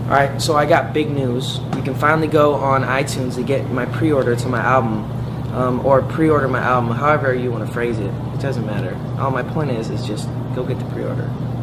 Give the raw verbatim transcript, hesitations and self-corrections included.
Alright, so I got big news. You can finally go on iTunes to get my pre-order to my album, um, or pre-order my album, however you want to phrase it. It doesn't matter. All my point is, is just go get the pre-order.